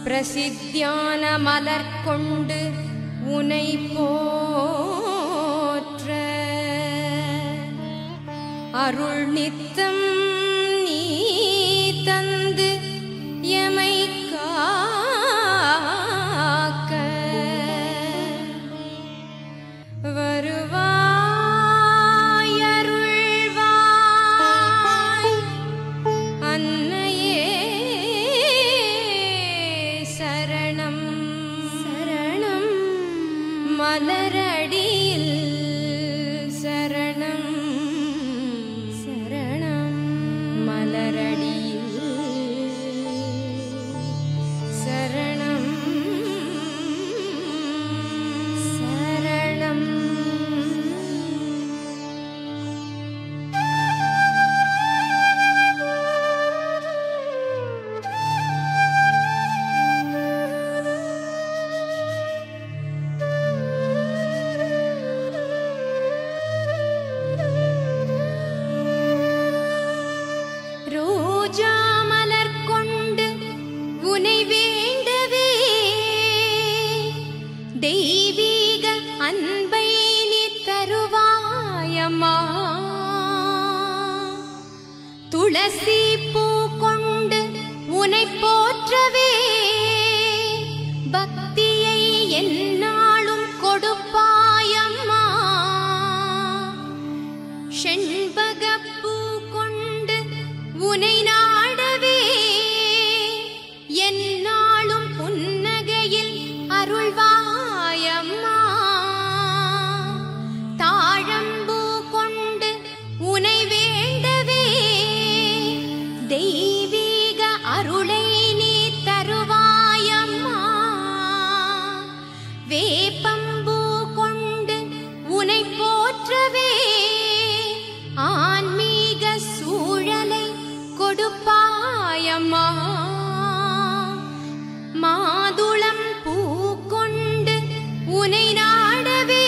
பிரசித்தியான மலர் கொண்டு உனை போற்ற அருள் நித்தம் நீ தந்து எமை காக்க வருவாய் அருள்வாய் அன்னையே சரணம் சரணம் மலரடியில் சரணம் சரணம் மலரடியில் சரணம் சரணம் ரோஜா மலர் கொண்டு உனை வேண்டவே தெய்வீக அன்பை நீ தருவாயம்மா துளசி பூ கொண்டு உனை போற்றவே பக்தியை எந்நாளும் கொடுப்பாயம்மா செண்பகப்பூ கொண்டு உனை நாடவே எந்நாளும் புன்னகையில் அருள்வாயம்மா தாழம்பூ கொண்டு உனை வேண்டவே தெய்வீக அருளை நீ தருவாயம்மா வேப்பம்பூ கொண்டு உனை போற்றவே ஆன்மீக சூழலை கொடுப்பாயம்மா மாதுளம் பூ கொண்டு உனை நாடவே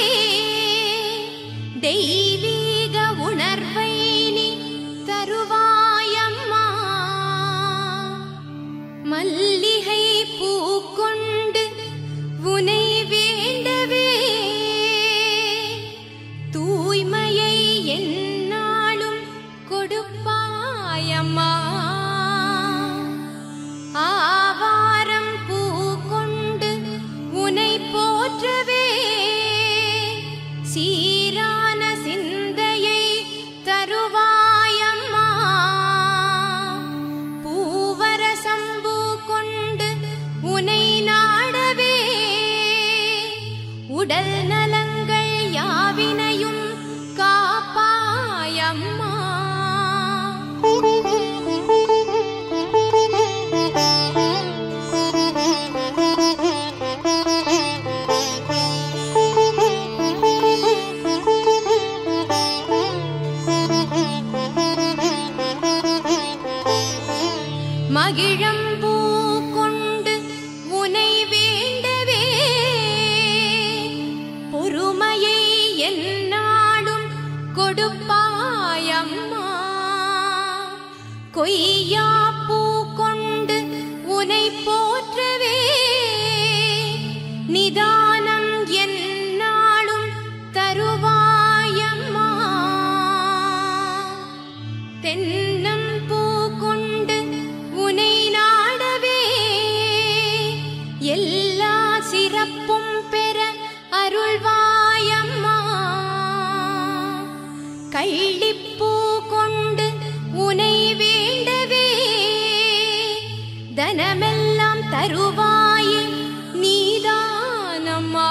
தெய்வீக உணர்வை நீ தருவாயம்மா மல்லிகை பூ கொண்டு உனை வேண்டவே தூய்மையை எந்நாளும் கொடுப்பாயம்மா ஆவாரம் பூ கொண்டு உனை போற்றவே சீரான சிந்தையை தருவாயம்மா பூவரசம்பூ கொண்டு உனை நாடவே உடல் நலங்கள் யாவினையும் காப்பாயம்மா மகிழம்பூ கொண்டு உனை வேண்டவே பொறுமையை எந்நாளும் கொடுப்பாயம்மா கொய்யாப்பூ கொண்டு உனை போற்றவே நிதானம் எந்நாளும் தருவாயம்மா தென்னம்பூ கொண்டு உனை நாடவே எல்லா சிறப்பும் பெற அருள்வாயம்மா கள்ளிப்பூ கொண்டு உனை வேண்டவே தனமெல்லாம் தருவாயே நீதானம்மா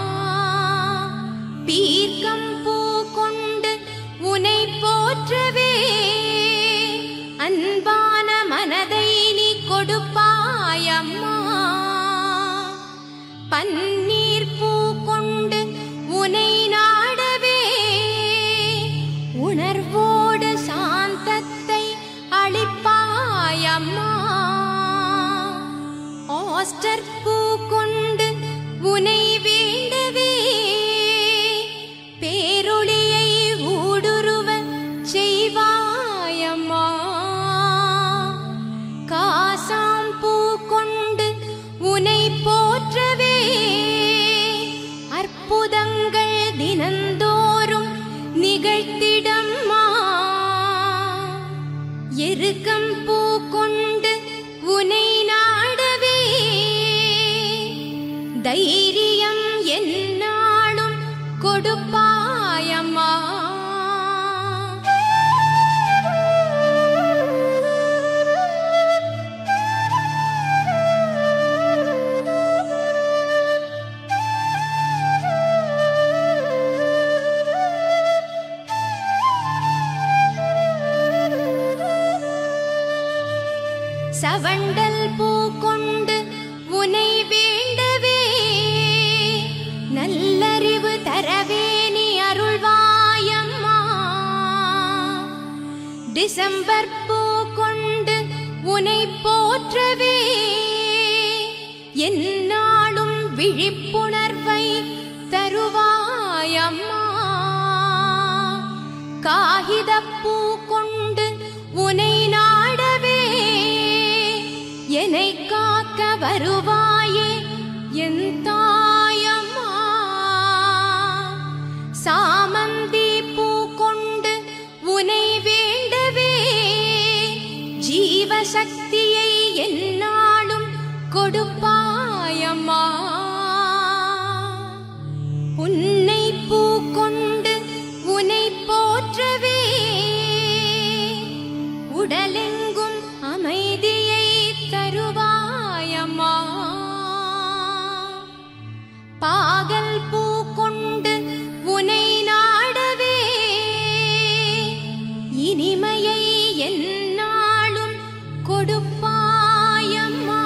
பீர்க்கம்பூ கொண்டு உனை போற்றவே அன்பான மனதை நீ கொடுப்பாயம்மா பன்னீர் பூ கொண்டு உனை நாடவே உணர்வோடு சாந்தத்தை அளிப்பாயம்மா ஆஸ்டர் பூ கொண்டு உனை வேண்டவே பேரொளியை ஊடுருவ செய்வாயம்மா காசாம்பூ கொண்டு தைரியம் என்னாலும் கொடுப்பாயம்மா. சவண்டல் பூ கொண்டு உனை வேண்டவே நல்லறிவு தரவே நீ அருள்வாயம்மா. டிசம்பர் பூ கொண்டு உனை போற்றவே எந்நாளும் விழிப்புணர்வை தருவாயம்மா. காகிதப்பூ கொண்டு உனை நாடவே என்னை காக்க வருவாயே என் தாயம்மா. சாமந்தி பூ கொண்டு உனை வேண்டவே ஜீவசக்தியை எந்நாளும் கொடுப்பாயம்மா. புன்னை பூ கொண்டு உனை போற்றவே உடலெங்கும் அமைதியை தருவாயம்மா. பாகல் பூ கொண்டு உனை நாடவே இனிமையை எந்நாளும் கொடுப்பாயம்மா.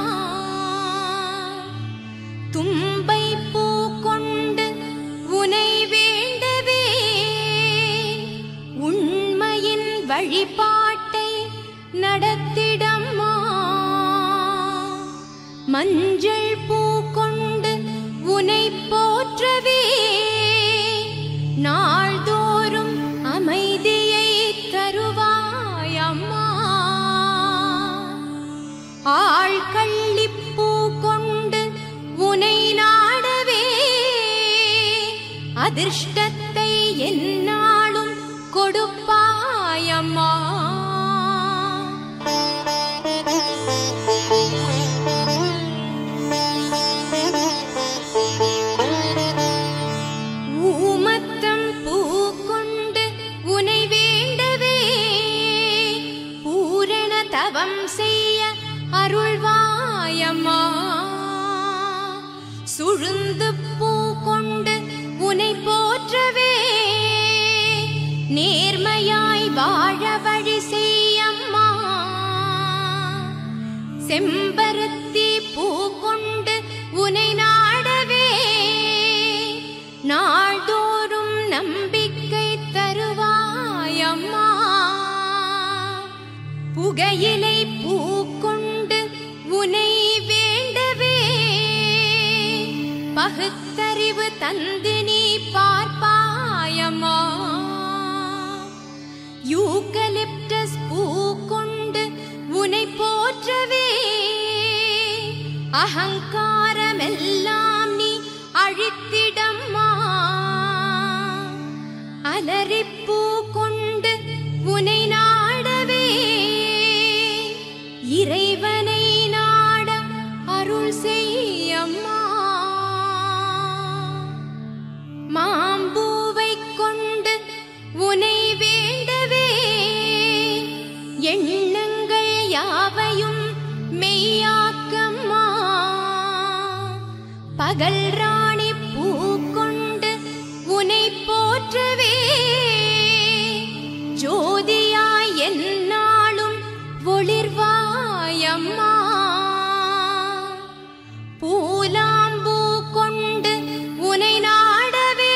தும்பை பூ கொண்டு உனை வேண்டவே உண்மையின் வழிபாட்டை நடத்திடம்மா. மஞ்சள் பூ கொண்டு உனை போற்றவே நாள்தோறும் அமைதியை தருவாயம்மா. ஆழ்கள்ளிப்பூ கொண்டு உனை நாடவே அதிர்ஷ்டத்தை எந்நாளும் கொடுப்பாயம்மா. ஊமத்தம் பூ கொண்டு உனை வேண்டவே பூரண தவம் செய்ய அருள்வாயம்மா. சுழுந்து பூ கொண்டு உனை போற்றவே நேர்மையாய் வாழ வழி செய்யம்மா. செம்பருத்தி பூ கொண்டு உனை நாடவே நாள்தோறும் நம்பிக்கை தருவாயம்மா. புகையிலை பூ கொண்டு உனை வேண்டவே பகுத்தறிவு தந்து நீ பார்ப்பாயம்மா. யூகலிப்டஸ் பூ கொண்டு உனை போற்றவே அகங்காரமெல்லாம் நீ அழித்திடம்மா. அலரிப்பூ கொண்டு உனை நாடவே இறைவனை நாட அருள் செய்யம்மா. மாம்பூவை கொண்டு உனை வேண்டவே எண்ணங்கள் யாவையும் மெய்யாக்கம்மா. பகல் ராணி பூ கொண்டு உனை போற்றவே ஜோதியாய் எந்நாளும் ஒளிர்வாயம்மா. பூலாம்பூ கொண்டு உனை நாடவே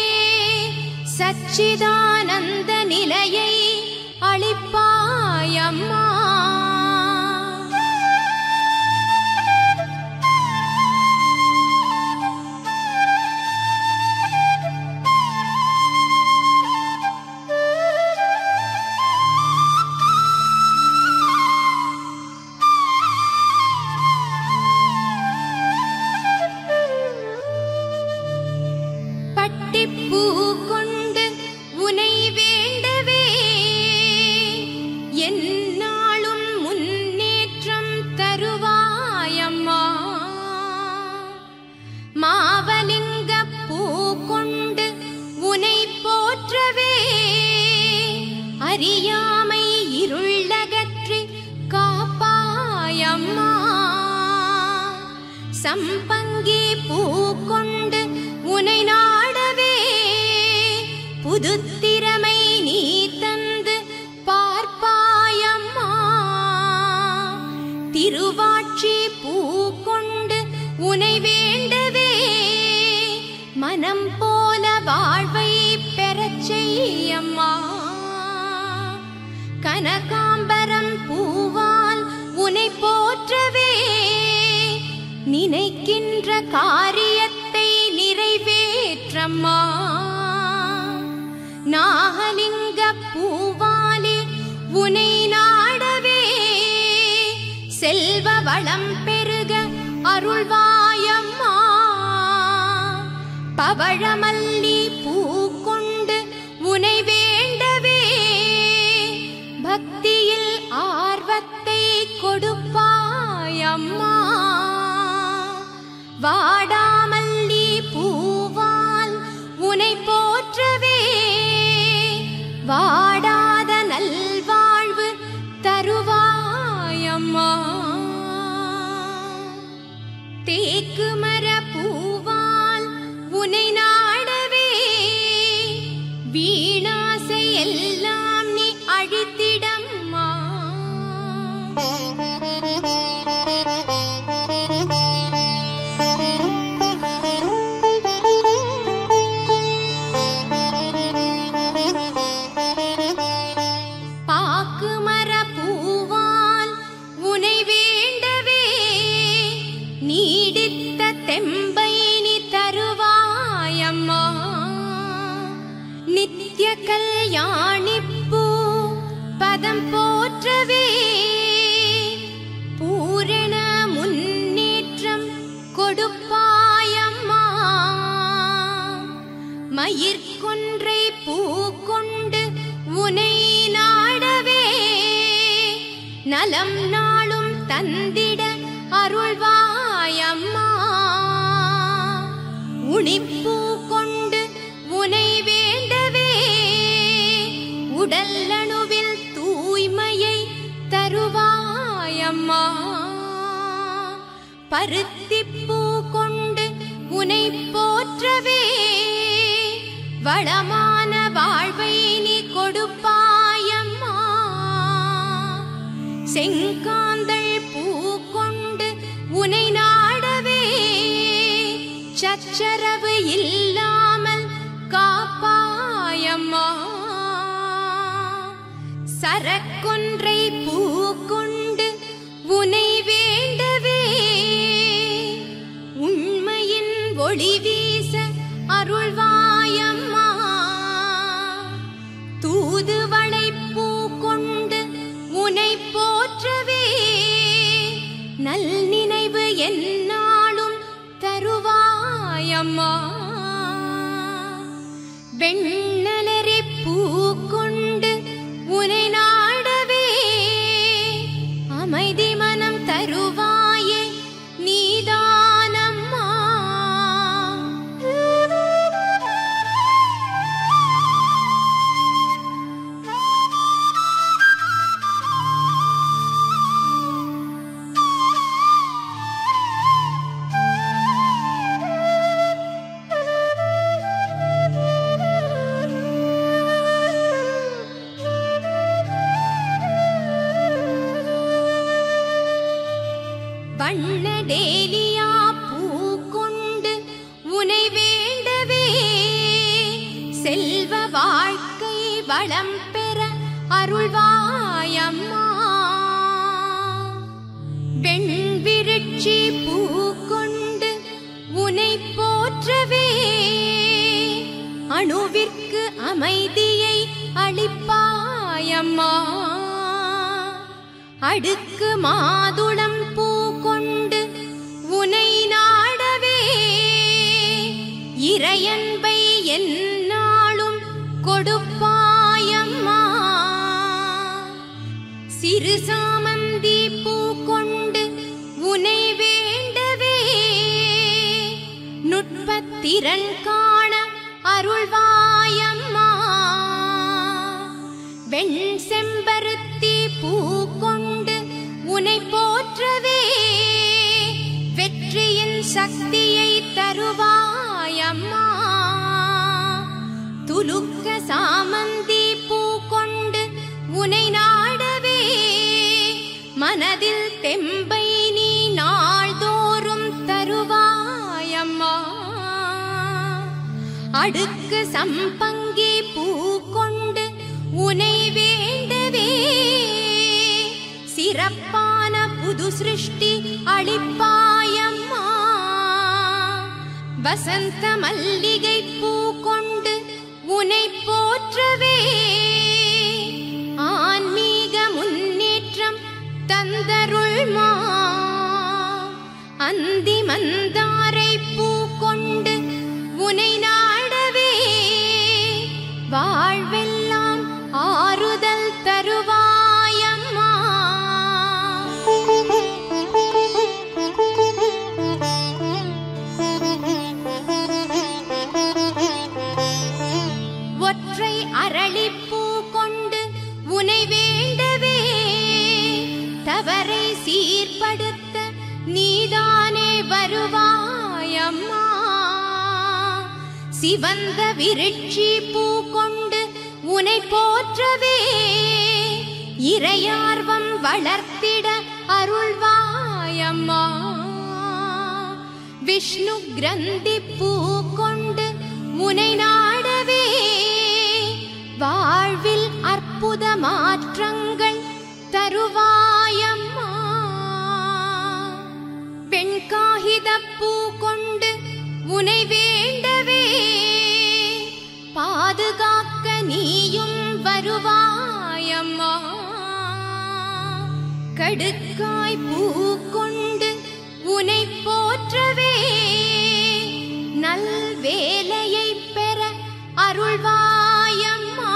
சச்சிதானந்த நிலையை அளிப்பாயம்மா. பட்டிப்பூ கொண்டு உனை அம்மா. சம்பங்கி பூ கொண்டு உனை நாடவே புதுத்திறமை நீ தந்து பார்ப்பாயம்மா. திருவாட்சி பூ கொண்டு உனை வேண்டவே மனம் போல வாழ்வை பெறச் செய்யம்மா. கனகாம்பரம் பூவால் உனை போற்றவே நினைக்கின்ற காரியத்தை நிறைவேற்றம்மா. நாகலிங்க பூவாலே உனை நாடவே செல்வ வளம் பெருக அருள்வாயம்மா. பவழமல்லி பூ கொண்டு உனை வேண்டவே பக்தியில் ஆர்வத்தை கொடுப்பாயம்மா. வாடாமல்லி பூவால் உனை போற்றவே வாடாத நல்வாழ்வு தருவாயம்மா. தேக்கு மர பூவால் உனை நாடவே வீணாசை எல்லாம் நீ அழித்திடம்மா. பாக்கு மர பூவால் உனை வேண்டவே நீடித்த தெம்பை நீ தருவாயம்மா. நித்ய கல்யாணிப்பூ பதம் போற்றவே பூரண முன்னேற்றம் கொடுப்பாயம்மா. மயிர்கொன்றை பூ கொண்டு உனை நாடவே நலம் நாளும் தந்திட அருள்வாயம்மா. உணிப்பூ கொண்டு உனை வேண்டவே உடலணுவில் தூய்மையை தருவாயம்மா. பருத்திப்பூ கொண்டு உனை போற்றவே வளமான வாழ்வை நீ கொடுப்பாயம்மா. செங்காந்தள் பூ கொண்டு உனை நாடவே சச்சரவு இல்லாமல் காப்பாயம்மா. சரக்கொன்றை பூ கொண்டு உனை வேண்டவே உண்மையின் ஒளி வீச அருள்வாயம்மா. தூதுவளை பூ கொண்டு உனை போற்றவே நல் நினைவு எந்நாளும் தருவாயம்மா. வெண்ணலரி பூ கொண்டு உனை நாடவே அமைதி மனம் தருவாயே நீதானம்மா. வண்ண டேலியா பூ கொண்டு உனை வேண்டவே செல்வ வாழ்க்கை வளம் பெற அருள்வாயம்மா. வெண்விருட்சி பூ கொண்டு உனை போற்றவே அணுவிற்கு அமைதியை அளிப்பாயம்மா. அடுக்கு மாதுளம் பூ கொண்டு உனை நாடவே இறையன்பை எந்நாளும் கொடுப்பாயம்மா. சிறு சாமந்தி பூ கொண்டு உனை வேண்டவே நுட்பத்திறன் காண அருள்வாயம்மா. வெண் செம்பருத்தி பூ கொண்டு உனை போற்றவே வெற்றியின் சக்தியை தருவாயம்மா. துலுக்க சாமந்தி பூ கொண்டு உனை நாடவே மனதில் தெம்பை நீ நாள்தோறும் தருவாயம்மா. அடுக்கு சம்பங்கி பூ கொண்டு உனை வேண்டவே சிறப்பான புது சிருஷ்டி அளிப்பாயம்மா. வசந்த மல்லிகை பூ கொண்டு உனை போற்றவே ஆன்மீக முன்னேற்றம் தந்தருள்மா. அந்தி மந்தாரை பூ கொண்டு உனை நாடவே வாழ்வெல்லாம் ஆறுதல் தருவாயம்மா. ஒற்றை அரளிப்பூ கொண்டு உனை வேண்டவே தவறை சீர்படுத்த நீதானே வருவாயம்மா. சிவந்த விருட்சி பூ கொண்டு உனை போற்றவே இறையார்வம் வளர்த்திட அருள்வாயம்மா. விஷ்ணு கிரந்தி பூ கொண்டு உனை நாடவே வாழ்வில் அற்புத மாற்றங்கள் தருவாயம்மா. பெண்காகித பூ கொண்டு உனை வேண்டவே பாதுகாக்க நீயும் வருவாயம்மா. கடுக்காய் பூ கொண்டு உனை போற்றவே நல் வேலையை பெற அருள்வாயம்மா.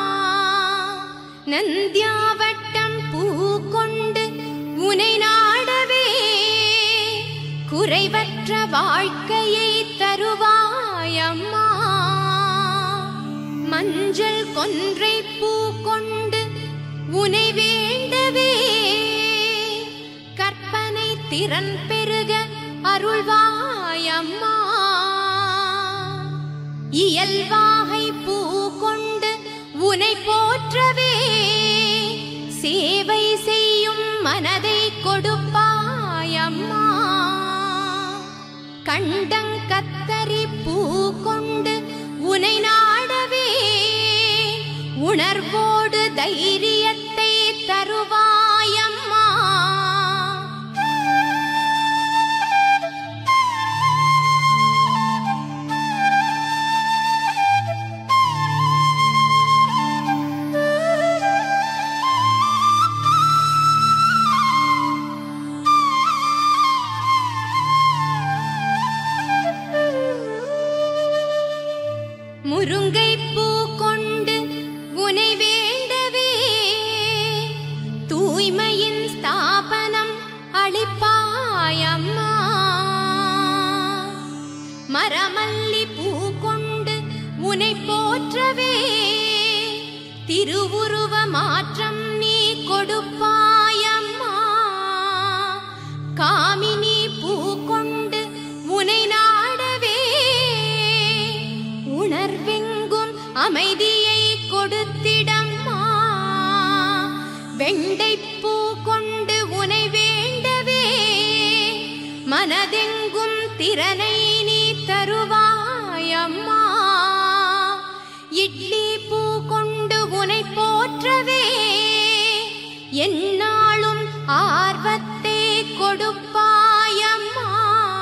நந்தியாவட்டம் பூ கொண்டு உனை நாடவே குறைவற்ற வாழ்க்கையை தருவாயம்மா. மஞ்சள் கொன்றை பூ கொண்டு உனை வேண்டவே கற்பனை திறன் பெருக அருள்வாயம்மா. இயல்வாகை பூ கொண்டு உனை போற்றவே சேவை செய்யும் மனதை கொடுப்பாயம்மா. கண்டங்கத்தரி பூ கொண்டு உனை நாடவே உணர்வோடு தைரியத்தை தருவாயம்மா. முருங்கை பூ கொண்டு உனை வேண்டவே தூய்மையின் ஸ்தாபனம் அளிப்பாயம்மா. மரமல்லி பூ கொண்டு உனை போற்றவே திருவுருவ மாற்றம் நீ கொடுப்பாயம்மா. காமினி பூ கொண்டு உனை நாடவே உணர்வெங்கும் அமைதியை கொடுத்திடம்மா. வெண்டைப்பூ கொண்டு உனை வேண்டவே மனதெங்கும் திறனை நீ தருவாயம்மா. இட்லி பூ கொண்டு உனை போற்றவே எந்நாளும் ஆர்வத்தை கொடுப்பாயம்மா.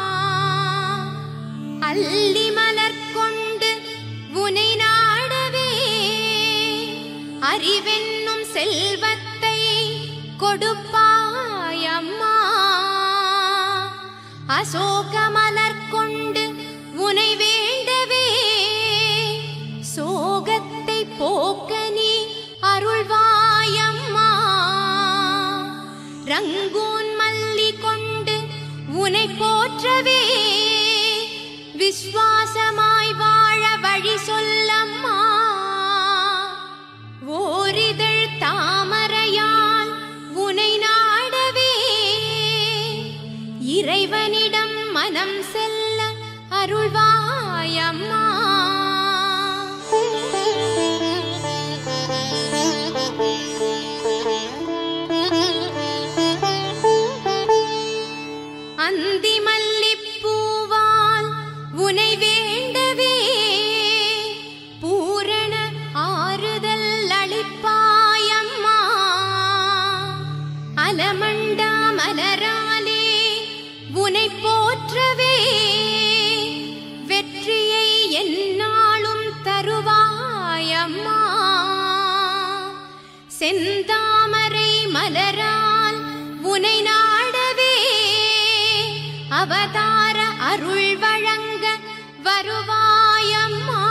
அல்லி மலர் கொண்டு உனை நாடவே அறிவென்னும் செல்வத்தை கொடுப்பாயம்மா. அசோக மலர் கொண்டு உனை வேண்டவே சோகத்தை போக்க நீ அருள்வாயம்மா. ரங்கூன் மல்லி கொண்டு உனை போற்றவே விஸ்வாசமாய் வாழ வழி சொல்லம்மா. ஓரிதழ் தாமரையால் உனை நாடவே இறைவனிடம் மனம் செல்ல அருள்வாயம்மா. அந்தி மல்லிப்பூவால் உனை வேண்டவே பூரண ஆறுதல் அளிப்பாயம்மா. அலமண்டா மலராலே உனை போற்றவே வெற்றியை எந்நாளும் தருவாயம்மா. செந்தாமரை மலரால் உனை நாடவே அவதார அருள் வழங்க வருவாயம்மா.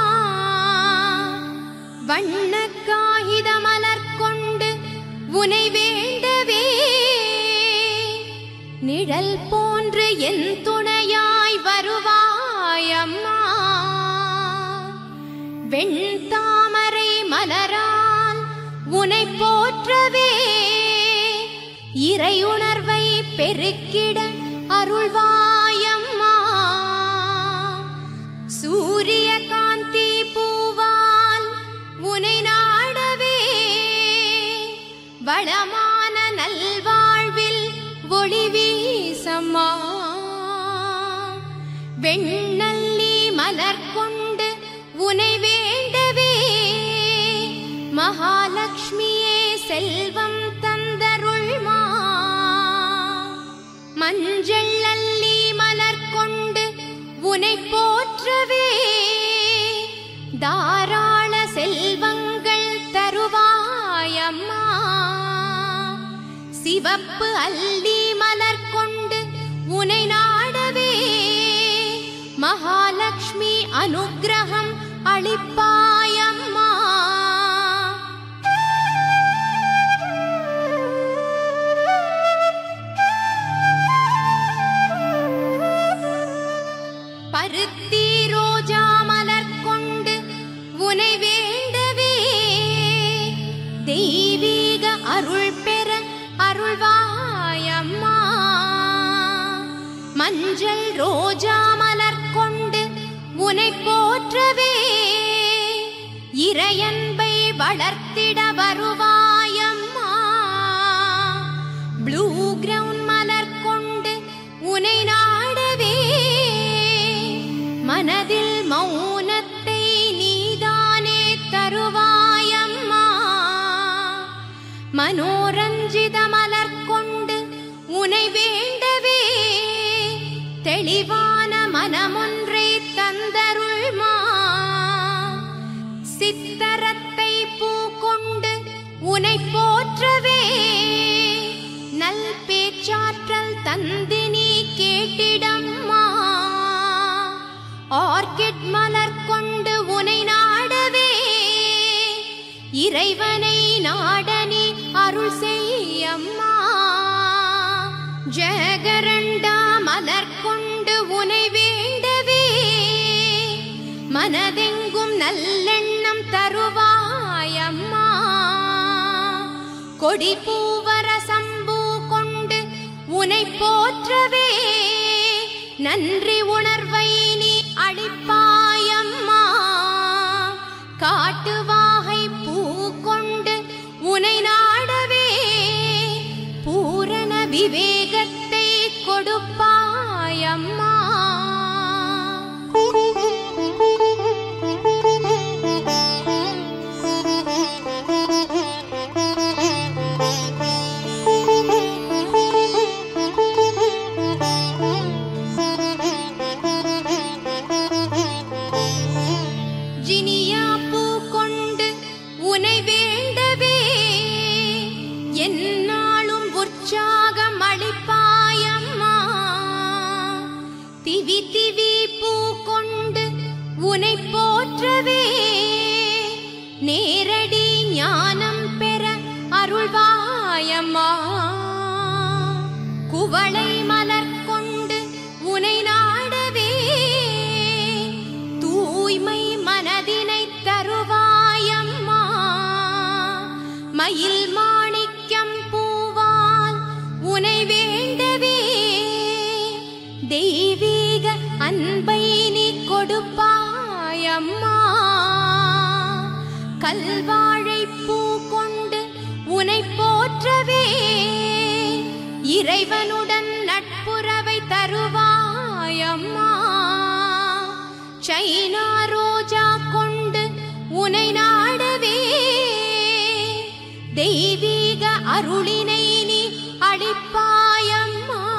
வண்ண காகித மலர் கொண்டு உனை வேண்டவே நிழல் போன்று என் துணையாய் வருவாயம்மா. வெண்தாமரை மலரால் உனை போற்றவே இறையுணர்வை பெருக்கிட அருள்வாயம்மா. சூரிய காந்தி பூவால் உனை நாடவே வளமான நல்வாழ்வில் ஒளி வீசம்மா. வெண்ணல்லி மலர் கொண்டு உனை வேண்டவே மகாலட்சுமியே செல்வம் தந்தருள்மா. மஞ்சள் அல்லி மலர் கொண்டு உனை போற்றவே தாராள செல்வங்கள் தருவாயம்மா. சிவப்பு அல்லி மலர் கொண்டு உனை நாடவே மகாலட்சுமி அனுக்கிரகம் அளிப்பாயம்மா. பருத்தி ரோஜா மலர் கொண்டு உனை வேண்டவே தெய்வீக அருள் பெற அருள்வாயம்மா. மஞ்சள் ரோஜா மலர் கொண்டு உனை போற்றவே இறையன்பை வளர்த்திட வருவாயம்மா. ப்ளூ கிரவுண்ட் மலர் கொண்டு உனை நாடவே மனதில் மௌனத்தை நீதானே தருவாயம்மா. மனோரஞ்சித மலர் கொண்டு உனை வேண்டவே தெளிவான மனமொன்றை தந்தருள்மா. சித்தரத்தை பூ கொண்டு உனை போற்றவே நல் பேச்சாற்றல் தந்தினி கேட்டிடம்மா. ஆர்கிட் மலர் கொண்டு உனை நாடவே இறைவனை நாடனி அருள் செய்யம்மா. ஜெகரண்டா மலர் கொண்டு உனை வேண்டவே மனதெங்கும் நல்லெண்ணம் தருவாயம்மா. கொடி பூவர சம்பூ கொண்டு உனை போற்றவே நன்றி உணர்வை நீ அளிப்பாயம்மா. காட்டுவாகை பூ கொண்டு உனை நாடவே பூரண விவேகத்தை கொடுப்பாயம்மா. ஜினியா பூ கொண்டு உனை வேண்டவே எந்நாளும் உற்சாகம் அளிப்பாயம்மா. திவி திவி பூ கொண்டு உனை போற்றவே நேரடி ஞானம் பெற அருள்வாயம்மா. குவளை மலர் கொண்டு உனை நாடவே தூய்மை மனதினை தருவாயம்மா. மயில் மாணிக்கம் பூவால் உனை வேண்டவே தெய்வீக அன்பை நீ கொடுப்பாயம்மா. கல்வாழை பூ கொண்டு உனை போற்றவே இறைவனுடன் நட்புறவை தருவாயம்மா. சைனா ரோஜா கொண்டு உனை நாடவே தெய்வீக அருளினை நீ அளிப்பாயம்மா.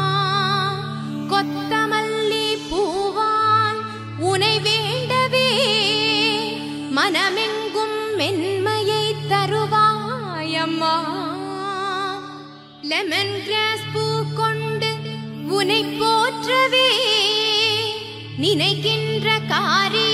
கொத்தமல்லி பூவால் உனை வேண்டவே மனமெங்கும் மென்மையை தருவாயம்மா. லெமன் கிராஸ் பூ கொண்டு உனை போற்றவே நினைக்கின்ற காரியம்